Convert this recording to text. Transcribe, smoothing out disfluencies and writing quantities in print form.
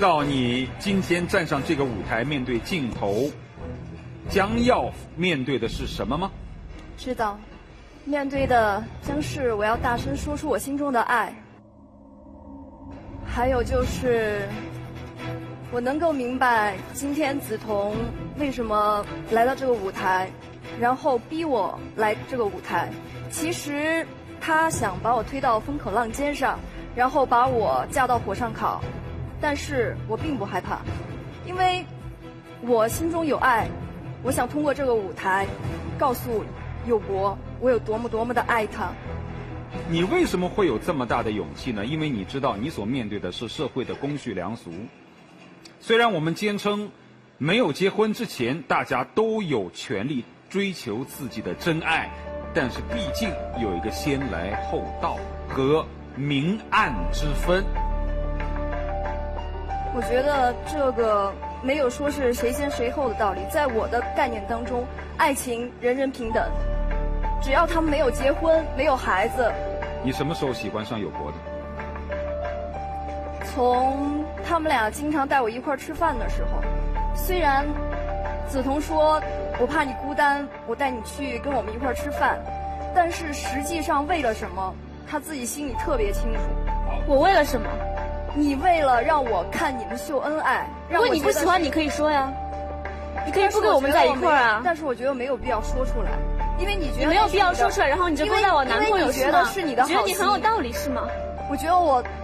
道你今天站上这个舞台，面对镜头，将要面对的是什么吗？ 知道，面对的将是我要大声说出我心中的爱，还有就是我能够明白今天梓潼为什么来到这个舞台，然后逼我来这个舞台。其实他想把我推到风口浪尖上，然后把我架到火上烤，但是我并不害怕，因为我心中有爱。我想通过这个舞台告诉友博我有多么的爱他。 你为什么会有这么大的勇气呢？因为你知道你所面对的是社会的公序良俗。虽然我们坚称没有结婚之前大家都有权利追求自己的真爱，但是毕竟有一个先来后到和明暗之分。 我觉得这个没有说是谁先谁后的道理，在我的概念当中，爱情人人平等，只要他们没有结婚没有孩子。 你什么时候喜欢上友博的？ 从他们俩经常带我一块儿吃饭的时候，虽然梓潼说我怕你孤单，我带你去跟我们一块儿吃饭，但是实际上为了什么，他自己心里特别清楚。 我为了什么？ 你为了让我看你们秀恩爱， 如果你不喜欢，你可以说呀，你可以不跟我们在一块儿啊。 但是我觉得没有必要说出来，因为你没有必要说出来，然后你就勾搭我男朋友是吗？ 是你的好心， 觉得你很有道理是吗？ 我觉得我